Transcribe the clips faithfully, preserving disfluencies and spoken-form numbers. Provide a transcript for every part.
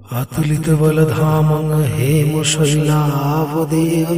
अतुलित बलधामं हेमशैलावदेहं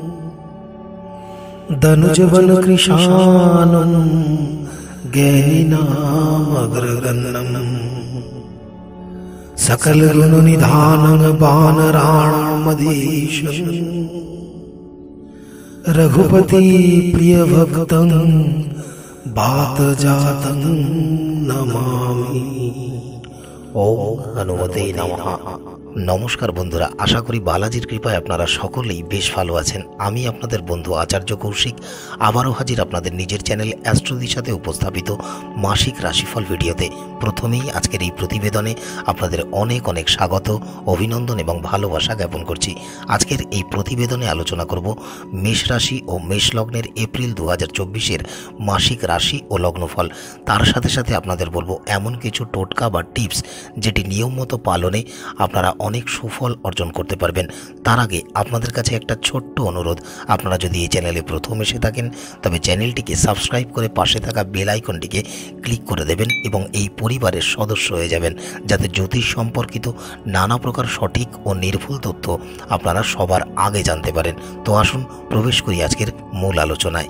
दनुजवनकृशानं ज्ञानिनामग्रगण्यं सकलगुणनिधानं वानराणामधीशं रघुपति प्रियभक्तं वातजातं नमामि। ओम हनुमते नमः। नमस्कार बंधुरा, आशा करी बालाजिर कृपाय आपनारा सकलेई बेश भालो आछेन। आमी आपनादेर बंधु आचार्य कौशिक आबारो हाजिर आपनादेर निजेर चैनल অ্যাস্ট্রোদির साथे उपस्थापित मासिक राशिफल भिडियोते। प्रथमेई आजकेर এই प्रतिवेदने आपनादेर अनेक अनेक स्वागत, अभिनंदन एवं भालोबासा ज्ञापन करछि। आजकेर এই प्रतिवेदने आलोचना करब मेष राशि और मेष लग्नेर एप्रिल दो हज़ार चौबीस एर मासिक राशि और लग्नफल। तार साथे साथे आपनादेर बोलबो एमन किछु टोटका बा टिप्स जेटी नियम मतो पालने आपनारा अनेक सुफल अर्जन करते पारबेन। तार आगे आपनादेर काछे एकटा छोट्ट अनुरोध, आपनारा यदि এই চ্যানেলে प्रथम एसे থাকেন তবে চ্যানেলটিকে সাবস্ক্রাইব করে পাশে থাকা বেল আইকনটিকে ক্লিক করে দেবেন এবং এই পরিবারের সদস্য হয়ে যাবেন, যাতে জ্যোতিষ সম্পর্কিত নানা প্রকার সঠিক ও নির্ভুল তথ্য আপনারা সবার আগে জানতে পারেন। তো আসুন প্রবেশ করি আজকের মূল আলোচনায়।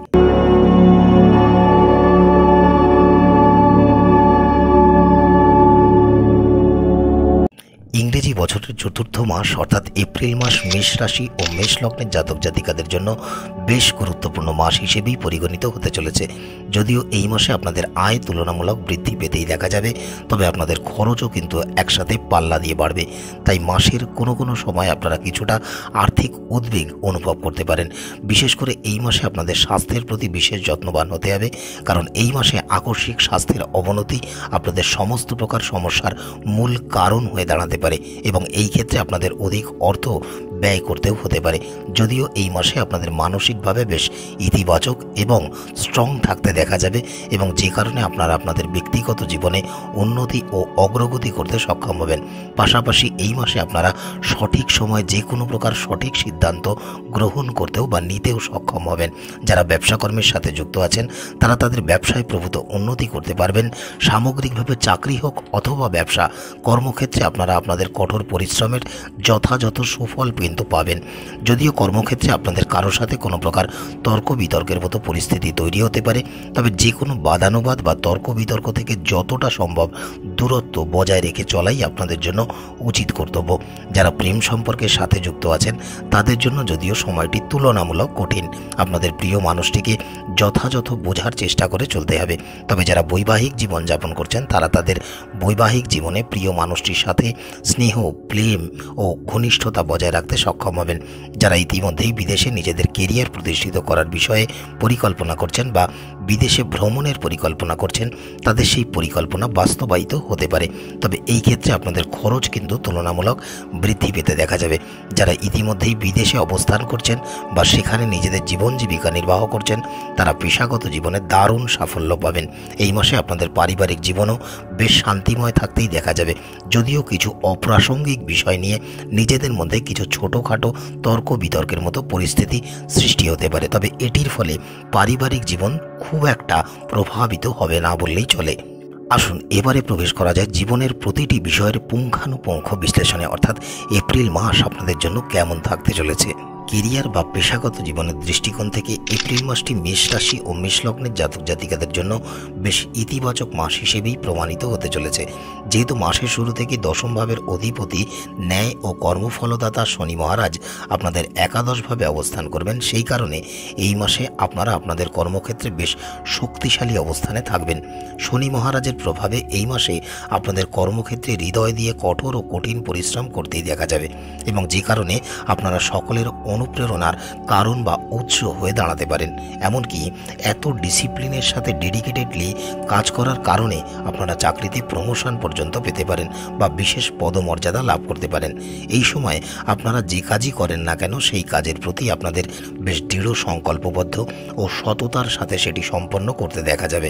इंग्रेजी बछरेर चतुर्थ मास अर्थात एप्रिल मास मेष राशि और मेष लग्नेर जातक जातिकादेर जन्य बेश गुरुत्वपूर्ण मास हिसेबेई परिगणित होते चलेছে। যদিও এই মাসে আপনাদের আয় তুলনামূলক বৃদ্ধি পেতেই দেখা যাবে, তবে আপনাদের খরচও কিন্তু একসাথে পাল্লা দিয়ে বাড়বে। তাই মাসের কোনো কোনো সময় আপনারা কিছুটা আর্থিক উদ্বেগ অনুভব করতে পারেন। বিশেষ করে এই মাসে আপনাদের স্বাস্থ্যের প্রতি বিশেষ যত্নবান হতে হবে, কারণ এই মাসে আকস্মিক স্বাস্থ্যের অবনতি আপনাদের সমস্ত প্রকার সমস্যার মূল কারণ হয়ে দাঁড়াতে পারে এবং এই ক্ষেত্রে আপনাদের অধিক অর্থ ব্যয় করতেও হতে পারে। যদিও এই মাসে আপনাদের মানসিকভাবে বেশ ইতিবাচক এবং স্ট্রং থাকতে দেখা যাবে এবং যে কারণে আপনারা আপনাদের ব্যক্তিগত জীবনে উন্নতি ও অগ্রগতি করতে সক্ষম হবেন। পাশাপাশি এই মাসে আপনারা সঠিক সময়ে যে কোনো প্রকার সঠিক সিদ্ধান্ত গ্রহণ করতেও বা নিতেও সক্ষম হবেন। যারা ব্যবসা কর্মের সাথে যুক্ত আছেন তারা তাদের ব্যবসায় প্রভূত উন্নতি করতে পারবেন। সামগ্রিকভাবে চাকরি হোক অথবা ব্যবসা, কর্মক্ষেত্রে আপনারা আপনাদের কঠোর পরিশ্রমের যথাযথ সুফল কিন্তু পাবেন। যদিও কর্মক্ষেত্রে আপনাদের কারোর সাথে কোনো প্রকার তর্ক বিতর্কের মতো পরিস্থিতি তৈরি হতে পারে, তবে যে কোনো বাদানুবাদ বা তর্ক বিতর্ক থেকে যতটা সম্ভব দূরত্ব বজায় রেখে চলাই আপনাদের জন্য উচিত কর্তব্য। যারা প্রেম সম্পর্কের সাথে যুক্ত আছেন তাদের জন্য যদিও সময়টি তুলনামূলক কঠিন, আপনাদের প্রিয় মানুষটিকে যথাযথ বোঝার চেষ্টা করে চলতে হবে। তবে যারা বৈবাহিক জীবন যাপন করছেন তারা তাদের বৈবাহিক জীবনে প্রিয় মানুষটির সাথে স্নেহ, প্রেম ও ঘনিষ্ঠতা বজায় রাখতে সক্ষম হবেন। যারা ইতিমধ্যেই বিদেশে নিজেদের কেরিয়ার প্রতিষ্ঠিত করার বিষয়ে পরিকল্পনা করছেন বা বিদেশে ভ্রমণের পরিকল্পনা করছেন তাদের সেই পরিকল্পনা বাস্তবায়িত হতে পারে, তবে এই ক্ষেত্রে আপনাদের খরচ কিন্তু তুলনামূলক বৃদ্ধি পেতে দেখা যাবে। যারা ইতিমধ্যেই বিদেশে অবস্থান করছেন বা সেখানে নিজেদের জীবন জীবিকা নির্বাহ করছেন তারা পেশাগত জীবনে দারুণ সাফল্য পাবেন। এই মাসে আপনাদের পারিবারিক জীবনও বেশ শান্তিময় থাকতেই দেখা যাবে। যদিও কিছু অপ্রাসঙ্গিক বিষয় নিয়ে নিজেদের মধ্যে কিছু ছোটোখাটো তর্ক বিতর্কের মতো পরিস্থিতি সৃষ্টি হতে পারে, তবে এটির ফলে পারিবারিক জীবন খুব একটা প্রভাবিত হবে না বললেই চলে। আসুন এবারে প্রবেশ করা যায় জীবনের প্রতিটি বিষয়ের পুঙ্খানুপুঙ্খ বিশ্লেষণে, অর্থাৎ এপ্রিল মাস আপনাদের জন্য কেমন থাকতে চলেছে। কেরিয়ার বা পেশাগত জীবনের দৃষ্টিকোণ থেকে এপ্রিল মাসটি মেষ রাশি ও মেষ লগ্নের জাতক জাতিকাদের জন্য বেশ ইতিবাচক মাস হিসেবেই প্রমাণিত হতে চলেছে। যেহেতু মাসের শুরু থেকে দশম ভাবের অধিপতি ন্যায় ও কর্মফলদাতা শনি মহারাজ আপনাদের একাদশভাবে অবস্থান করবেন, সেই কারণে এই মাসে আপনারা আপনাদের কর্মক্ষেত্রে বেশ শক্তিশালী অবস্থানে থাকবেন। শনি মহারাজের প্রভাবে এই মাসে আপনাদের কর্মক্ষেত্রে হৃদয় দিয়ে কঠোর ও কঠিন পরিশ্রম করতেই দেখা যাবে এবং যে কারণে আপনারা সকলের অনুপ্রেরণার কারণ বা উৎস হয়ে দাঁড়াতে পারেন। এমনকি এত ডিসিপ্লিনের সাথে ডেডিকেটেডলি কাজ করার কারণে আপনারা চাকরিতে প্রমোশন পর্যন্ত পেতে পারেন বা বিশেষ পদমর্যাদা লাভ করতে পারেন। এই সময় আপনারা যে কাজই করেন না কেন সেই কাজের প্রতি আপনাদের বেশ দৃঢ় সংকল্পবদ্ধ ও সততার সাথে সেটি সম্পন্ন করতে দেখা যাবে।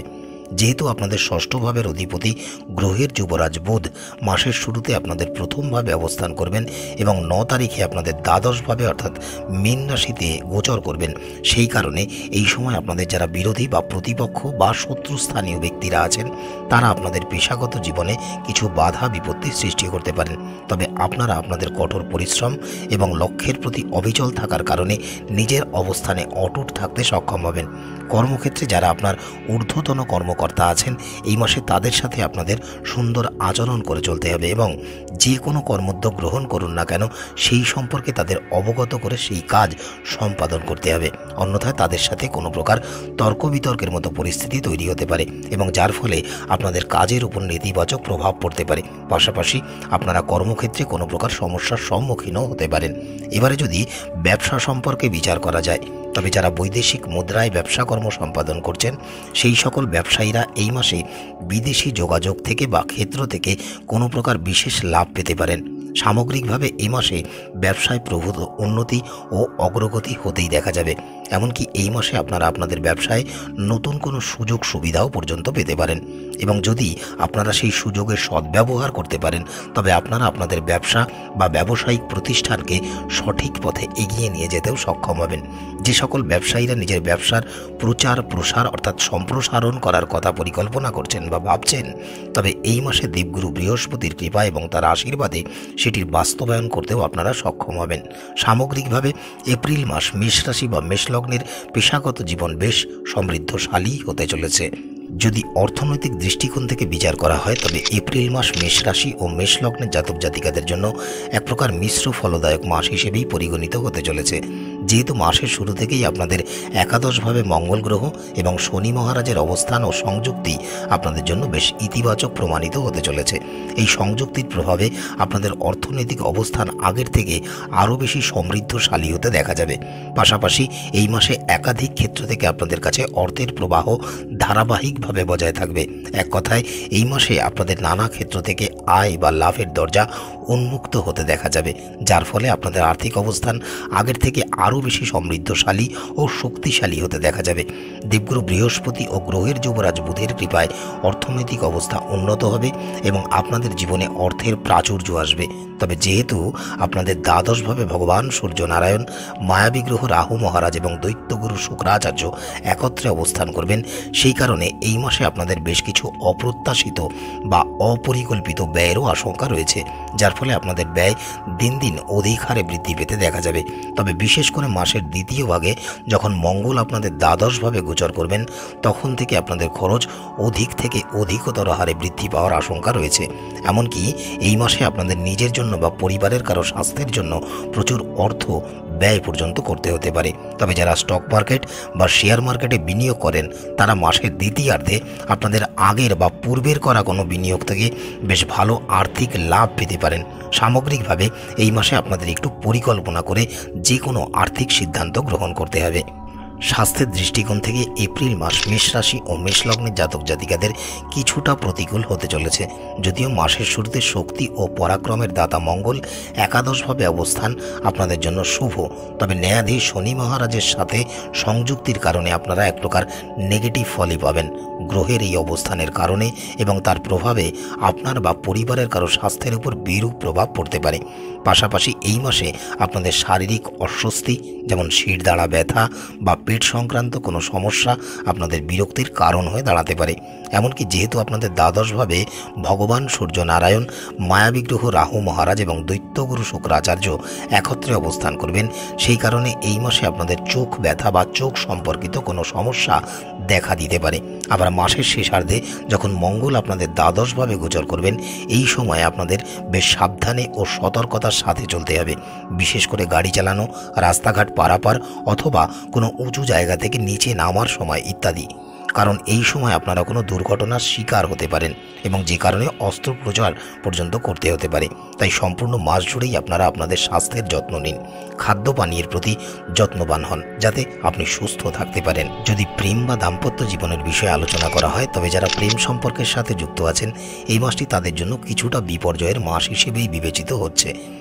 যেহেতু আপনাদের ষষ্ঠ ভাবের অধিপতি গ্রহের যুবরাজ বুধ মাসের শুরুতে আপনাদের প্রথমভাবে অবস্থান করবেন এবং ন তারিখে আপনাদের দ্বাদশভাবে অর্থাৎ মীন রাশিতে গোচর করবেন, সেই কারণে এই সময় আপনাদের যারা বিরোধী বা প্রতিপক্ষ বা শত্রুস্থানীয় ব্যক্তিরা আছেন তারা আপনাদের পেশাগত জীবনে কিছু বাধা বিপত্তির সৃষ্টি করতে পারেন। তবে আপনারা আপনাদের কঠোর পরিশ্রম এবং লক্ষ্যের প্রতি অবিচল থাকার কারণে নিজের অবস্থানে অটুট থাকতে সক্ষম হবেন। কর্মক্ষেত্রে যারা আপনার ঊর্ধ্বতন কর্মকর্তা আছেন এই মাসে তাদের সাথে আপনাদের সুন্দর আচরণ করে চলতে হবে এবং যে কোনো কর্মোদ্যোগ গ্রহণ করুন না কেন সেই সম্পর্কে তাদের অবগত করে সেই কাজ সম্পাদন করতে হবে, অন্যথায় তাদের সাথে কোনো প্রকার তর্ক বিতর্কের মতো পরিস্থিতি তৈরি হতে পারে এবং যার ফলে আপনাদের কাজের উপর নেতিবাচক প্রভাব পড়তে পারে। পাশাপাশি আপনারা কর্মক্ষেত্রে কোনো প্রকার সমস্যার সম্মুখীনও হতে পারেন। এবারে যদি ব্যবসা সম্পর্কে বিচার করা যায়, তবে যারা বৈদেশিক মুদ্রায় ব্যবসা কর্ম সম্পাদন করছেন সেই সকল ব্যবসায়ীরা এই মাসে বিদেশি যোগাযোগ থেকে বা ক্ষেত্র থেকে কোনো প্রকার বিশেষ লাভ পেতে পারেন। সামগ্রিকভাবে এই মাসে ব্যবসায় প্রভূত উন্নতি ও অগ্রগতি হতেই দেখা যাবে। এমনকি এই মাসে আপনারা আপনাদের ব্যবসায় নতুন কোনো সুযোগ সুবিধাও পর্যন্ত পেতে পারেন এবং যদি আপনারা সেই সুযোগের সদ্ব্যবহার করতে পারেন তবে আপনারা আপনাদের ব্যবসা বা ব্যবসায়িক প্রতিষ্ঠানকে সঠিক পথে এগিয়ে নিয়ে যেতেও সক্ষম হবেন। যে সকল ব্যবসায়ীরা নিজের ব্যবসার প্রচার প্রসার অর্থাৎ সম্প্রসারণ করার কথা পরিকল্পনা করছেন বা ভাবছেন, তবে এই মাসে দেবগুরু বৃহস্পতির কৃপা এবং তার আশীর্বাদে সেটির বাস্তবায়ন করতেও আপনারা সক্ষম হবেন। সামগ্রিকভাবে এপ্রিল মাস মেষ রাশি বা মেষ লগ্নের পেশাগত জীবন বেশ সমৃদ্ধশালী হতে চলেছে। যদি অর্থনৈতিক দৃষ্টিকোণ থেকে বিচার করা হয় তবে এপ্রিল মাস মেষ রাশি ও মেষ লগ্নের জাতক জাতিকাদের জন্য এক প্রকার মিশ্র ফলদায়ক মাস হিসেবেই পরিগণিত হতে চলেছে। যেহেতু মাসের শুরু থেকেই আপনাদের একাদশভাবে মঙ্গল গ্রহ এবং শনি মহারাজের অবস্থান ও সংযুক্তি আপনাদের জন্য বেশ ইতিবাচক প্রমাণিত হতে চলেছে। এই সংযুক্তির প্রভাবে আপনাদের অর্থনৈতিক অবস্থান আগের থেকে আরও বেশি সমৃদ্ধশালী হতে দেখা যাবে। পাশাপাশি এই মাসে একাধিক ক্ষেত্র থেকে আপনাদের কাছে অর্থের প্রবাহ ধারাবাহিকভাবে বজায় থাকবে। এক কথায় এই মাসে আপনাদের নানা ক্ষেত্র থেকে আয় বা লাভের দরজা উন্মুক্ত হতে দেখা যাবে, যার ফলে আপনাদের আর্থিক অবস্থান আগের থেকে আরও বেশি সমৃদ্ধশালী ও শক্তিশালী হতে দেখা যাবে। দেবগুরু বৃহস্পতি ও গ্রহের যুবরাজ বুধের কৃপায় অর্থনৈতিক অবস্থা উন্নত হবে এবং আপনাদের জীবনে অর্থের প্রাচুর্য আসবে। তবে যেহেতু আপনাদের দ্বাদশভাবে ভগবান সূর্যনারায়ণ, মায়াবী গ্রহ রাহু মহারাজ এবং দৈত্যগুরু শুক্রাচার্য একত্রে অবস্থান করবেন, সেই কারণে এই মাসে আপনাদের বেশ কিছু অপ্রত্যাশিত বা অপরিকল্পিত ব্যয়েরও আশঙ্কা রয়েছে, যার ফলে আপনাদের ব্যয় দিন দিন অধিক হারে বৃদ্ধি পেতে দেখা যাবে। তবে বিশেষ করে মাসের দ্বিতীয় ভাগে যখন মঙ্গল আপনাদের দ্বাদশভাবে গোচর করবেন তখন থেকে আপনাদের খরচ অধিক থেকে অধিকতর হারে বৃদ্ধি পাওয়ার আশঙ্কা রয়েছে। এমনকি এই মাসে আপনাদের নিজের জন্য বা পরিবারের কারো স্বাস্থ্যের জন্য প্রচুর অর্থ ব্যয় পর্যন্ত করতে হতে পারে। তবে যারা স্টক মার্কেট বা শেয়ার মার্কেটে বিনিয়োগ করেন তারা মাসের দ্বিতীয়ার্ধে আপনাদের আগের বা পূর্বের করা কোনো বিনিয়োগ থেকে বেশ ভালো আর্থিক লাভ পেতে পারেন। সামগ্রিকভাবে এই মাসে আপনাদের একটু পরিকল্পনা করে যে কোনো আর্থিক সিদ্ধান্ত গ্রহণ করতে হবে। স্বাস্থ্যের দৃষ্টিকোণ থেকে এপ্রিল মাস মেষ রাশি ও মেষ লগ্নের জাতক জাতিকাদের কিছুটা প্রতিকূল হতে চলেছে। যদিও মাসের শুরুতে শক্তি ও পরাক্রমের দাতা মঙ্গল একাদশভাবে অবস্থান আপনাদের জন্য শুভ, তবে ন্যায়াধীশ শনি মহারাজের সাথে সংযুক্তির কারণে আপনারা এক প্রকার নেগেটিভ ফলই পাবেন। গ্রহের এই অবস্থানের কারণে এবং তার প্রভাবে আপনার বা পরিবারের কারো স্বাস্থ্যের উপর বিরূপ প্রভাব পড়তে পারে। পাশাপাশি এই মাসে আপনাদের শারীরিক অস্বস্তি যেমন শিরদাঁড়া ব্যথা বা পেট সংক্রান্ত কোনো সমস্যা আপনাদের বিরক্তির কারণ হয়ে দাঁড়াতে পারে। এমনকি যেহেতু আপনাদের দ্বাদশভাবে ভগবান সূর্যনারায়ণ, মায়াবী গ্রহ রাহু মহারাজ এবং দৈত্যগুরু শুক্রাচার্য একত্রে অবস্থান করবেন, সেই কারণে এই মাসে আপনাদের চোখ ব্যথা বা চোখ সম্পর্কিত কোনো সমস্যা দেখা দিতে পারে। আবার মাসের শেষার্ধে যখন মঙ্গল আপনাদের দ্বাদশভাবে গোচর করবেন এই সময় আপনাদের বেশ সাবধানে ও সতর্কতার সাথে চলতে হবে। বিশেষ করে গাড়ি চালানো, রাস্তাঘাট পারাপার অথবা কোনো উঁচু জায়গা থেকে নিচে নামার সময় ইত্যাদি, কারণ এই সময় আপনারা কোনো দুর্ঘটনার শিকার হতে পারেন এবং যে কারণে অস্ত্রোপচার পর্যন্ত করতে হতে পারে। তাই সম্পূর্ণ মাস জুড়েই আপনারা আপনাদের স্বাস্থ্যের যত্ন নিন, খাদ্য পানীয়ের প্রতি যত্নবান হন যাতে আপনি সুস্থ থাকতে পারেন। যদি প্রেম বা দাম্পত্য জীবনের বিষয়ে আলোচনা করা হয় তবে যারা প্রেম সম্পর্কের সাথে যুক্ত আছেন এই মাসটি তাদের জন্য কিছুটা বিপর্যয়ের মাস হিসেবেই বিবেচিত হচ্ছে।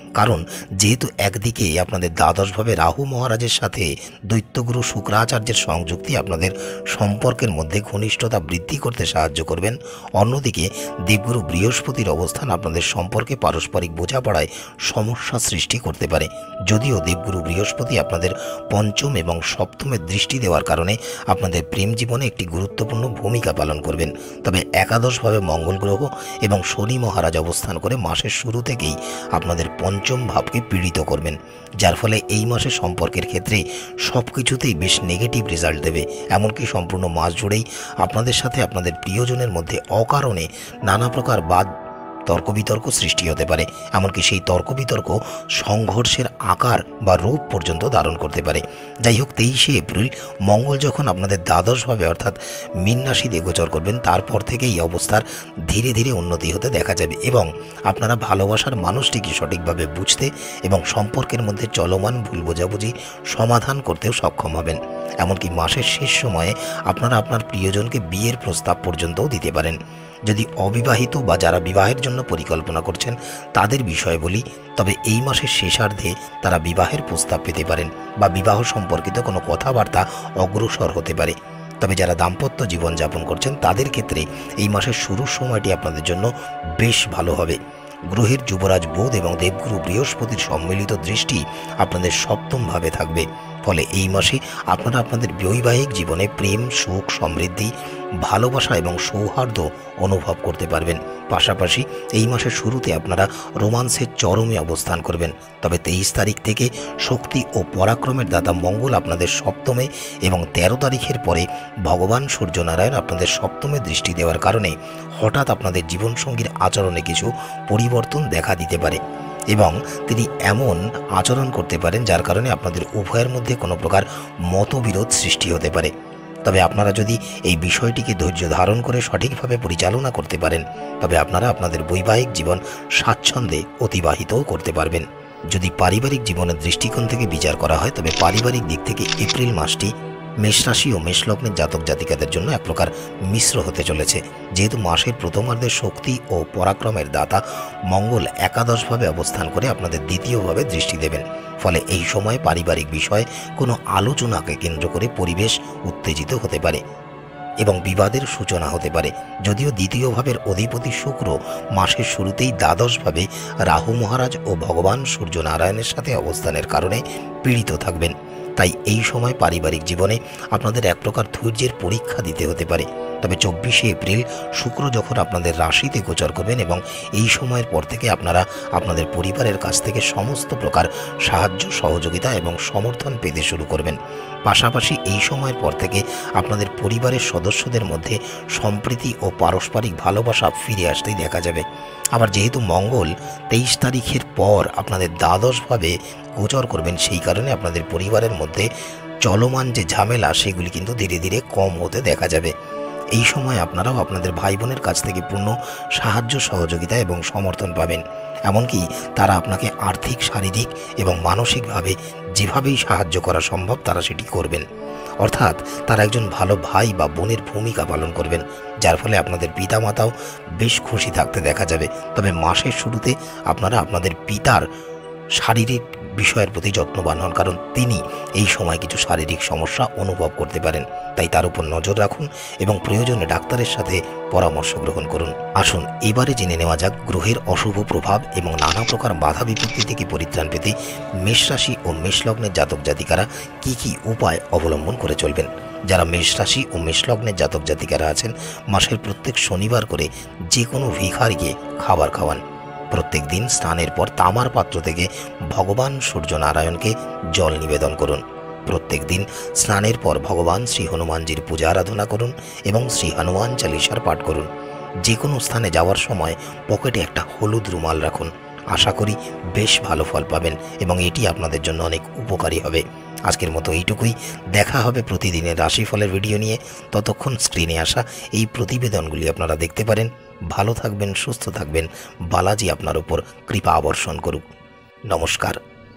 কারণ যেহেতু একদিকে আপনাদের দ্বাদশভাবে রাহু মহারাজের সাথে দৈত্যগুরু শুক্রাচার্যের সংযুক্তি আপনাদের সম্পর্কের মধ্যে ঘনিষ্ঠতা বৃদ্ধি করতে সাহায্য করবেন, অন্যদিকে দেবগুরু বৃহস্পতির অবস্থান আপনাদের সম্পর্কে পারস্পরিক বোঝাপড়ায় সমস্যা সৃষ্টি করতে পারে। যদিও দেবগুরু বৃহস্পতি আপনাদের পঞ্চম এবং সপ্তমের দৃষ্টি দেওয়ার কারণে আপনাদের প্রেম জীবনে একটি গুরুত্বপূর্ণ ভূমিকা পালন করবেন, তবে একাদশভাবে মঙ্গল গ্রহ এবং শনি মহারাজ অবস্থান করে মাসের শুরু থেকেই আপনাদের পঞ্চম ভাবকে পীড়িত করবেন, যার ফলে এই মাসে সম্পর্কের ক্ষেত্রে সব কিছুতেই বেশ নেগেটিভ রেজাল্ট দেবে। এমনকি সম্পূর্ণ মাস জুড়েই আপনাদের সাথে আপনাদের প্রিয়জনের মধ্যে অকারণে নানা প্রকার বাদ তর্ক বিতর্ক সৃষ্টি হতে পারে। এমনকি সেই তর্ক বিতর্ক সংঘর্ষের আকার বা রূপ পর্যন্ত ধারণ করতে পারে। যাই হোক, তেইশে এপ্রিল মঙ্গল যখন আপনাদের দ্বাদশভাবে অর্থাৎ মীন রাশিতে গোচর করবেন, তারপর থেকে এই অবস্থার ধীরে ধীরে উন্নতি হতে দেখা যাবে এবং আপনারা ভালোবাসার মানুষটিকে সঠিকভাবে বুঝতে এবং সম্পর্কের মধ্যে চলমান ভুল বোঝাবুঝি সমাধান করতেও সক্ষম হবেন। এমনকি মাসের শেষ সময়ে আপনারা আপনার প্রিয়জনকে বিয়ের প্রস্তাব পর্যন্তও দিতে পারেন। যদি অবিবাহিত বা যারা বিবাহের জন্য পরিকল্পনা করছেন তাদের বিষয়ে বলি, তবে এই মাসের শেষার্ধে তারা বিবাহের প্রস্তাব পেতে পারেন বা বিবাহ সম্পর্কিত কোনো কথাবার্তা অগ্রসর হতে পারে। তবে যারা দাম্পত্য জীবন যাপন করছেন তাদের ক্ষেত্রে এই মাসের শুরুর সময়টি আপনাদের জন্য বেশ ভালো হবে। গ্রহের যুবরাজ বুধ এবং দেবগুরু বৃহস্পতির সম্মিলিত দৃষ্টি আপনাদের সপ্তম ভাবে থাকবে, ফলে এই মাসে আপনারা আপনাদের বৈবাহিক জীবনে প্রেম, সুখ, সমৃদ্ধি, ভালোবাসা এবং সৌহার্দ্য অনুভব করতে পারবেন। পাশাপাশি এই মাসের শুরুতে আপনারা রোমান্সের চরমে অবস্থান করবেন। তবে তেইশ তারিখ থেকে শক্তি ও পরাক্রমের দাতা মঙ্গল আপনাদের সপ্তমে এবং তেরো তারিখের পরে ভগবান সূর্যনারায়ণ আপনাদের সপ্তমে দৃষ্টি দেওয়ার কারণে হঠাৎ আপনাদের জীবনসঙ্গীর আচরণে কিছু পরিবর্তন দেখা দিতে পারে এবং তিনি এমন আচরণ করতে পারেন যার কারণে আপনাদের উভয়ের মধ্যে কোনো প্রকার মতবিরোধ সৃষ্টি হতে পারে। তবে আপনারা যদি এই বিষয়টিকে ধৈর্য ধারণ করে সঠিকভাবে পরিচালনা করতে পারেন, তবে আপনারা আপনাদের বৈবাহিক জীবন স্বাচ্ছন্দ্যে অতিবাহিতও করতে পারবেন। যদি পারিবারিক জীবনের দৃষ্টিকোণ থেকে বিচার করা হয়, তবে পারিবারিক দিক থেকে এপ্রিল মাসটি মেষরাশি ও মেষলগ্নের জাতক জাতিকাদের জন্য এক প্রকার মিশ্র হতে চলেছে। যেহেতু মাসের প্রথমার্ধে শক্তি ও পরাক্রমের দাতা মঙ্গল একাদশভাবে অবস্থান করে আপনাদের দ্বিতীয়ভাবে দৃষ্টি দেবেন, ফলে এই সময় পারিবারিক বিষয়ে কোনো আলোচনাকে কেন্দ্র করে পরিবেশ উত্তেজিত হতে পারে এবং বিবাদের সূচনা হতে পারে। যদিও দ্বিতীয় ভাবের অধিপতি শুক্র মাসের শুরুতেই দ্বাদশভাবে রাহু মহারাজ ও ভগবান সূর্যনারায়ণের সাথে অবস্থানের কারণে পীড়িত থাকবেন, তাই এই সময় পারিবারিক জীবনে আপনাদের এক প্রকার ধৈর্যের পরীক্ষা দিতে হতে পারে। তবে চব্বিশে এপ্রিল শুক্র যখন আপনাদের রাশিতে গোচর করবেন এবং এই সময়ের পর থেকে আপনারা আপনাদের পরিবারের কাছ থেকে সমস্ত প্রকার সাহায্য, সহযোগিতা এবং সমর্থন পেতে শুরু করবেন। পাশাপাশি এই সময়ের পর থেকে আপনাদের পরিবারের সদস্যদের মধ্যে সম্প্রীতি ও পারস্পরিক ভালোবাসা ফিরে আসতেই দেখা যাবে। আবার যেহেতু মঙ্গল তেইশ তারিখের পর আপনাদের দ্বাদশভাবে গোচর করবেন, সেই কারণে আপনাদের পরিবারের মধ্যে চলমান যে ঝামেলা সেগুলি কিন্তু ধীরে ধীরে কম হতে দেখা যাবে। এই সময় আপনারাও আপনাদের ভাই বোনের কাছ থেকে পূর্ণ সাহায্য, সহযোগিতা এবং সমর্থন পাবেন। এমনকি তারা আপনাকে আর্থিক, শারীরিক এবং মানসিকভাবে যেভাবেই সাহায্য করা সম্ভব তারা সেটি করবেন। অর্থাৎ তারা একজন ভালো ভাই বা বোনের ভূমিকা পালন করবেন, যার ফলে আপনাদের পিতামাতাও বেশ খুশি থাকতে দেখা যাবে। তবে মাসের শুরুতে আপনারা আপনাদের পিতার শারীরিক বিষয়ের প্রতি যত্নবান হন, কারণ তিনি এই সময় কিছু শারীরিক সমস্যা অনুভব করতে পারেন। তাই তার উপর নজর রাখুন এবং প্রয়োজনে ডাক্তারের সাথে পরামর্শ গ্রহণ করুন। আসুন এবারে জেনে নেওয়া যাক গ্রহের অশুভ প্রভাব এবং নানা প্রকার বাধা বিপত্তি থেকে পরিত্রাণ পেতে মেষ রাশি ও মেষলগ্নের জাতক জাতিকারা কি কি উপায় অবলম্বন করে চলবেন। যারা মেষ রাশি ও মেষলগ্নের জাতক জাতিকারা আছেন, মাসের প্রত্যেক শনিবার করে যে কোনো ভিখারিকে খাবার খাওয়ান। প্রত্যেক দিন স্নানের পর তামার পাত্র থেকে ভগবান সূর্যনারায়ণকে জল নিবেদন করুন। প্রত্যেক দিন স্নানের পর ভগবান শ্রী হনুমানজির পূজা আরাধনা করুন এবং শ্রী হনুমান চালিসার পাঠ করুন। যে কোনো স্থানে যাওয়ার সময় পকেটে একটা হলুদ রুমাল রাখুন। আশা করি বেশ ভালো ফল পাবেন এবং এটি আপনাদের জন্য অনেক উপকারী হবে। আজকের মতো এইটুকুই। দেখা হবে প্রতিদিনের রাশিফলের ভিডিও নিয়ে। ততক্ষণ স্ক্রিনে আসা এই প্রতিবেদনগুলি আপনারা দেখতে পারেন। ভালো থাকবেন, সুস্থ থাকবেন। বালাজি আপনার উপর কৃপা আবর্ষণ করুক। নমস্কার।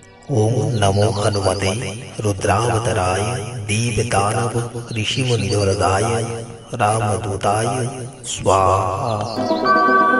ওম নমো হনুমতে রুদ্রাবতারায় দেবদানব ঋষিমুনিধরদায় রামদূতায় স্বাহা।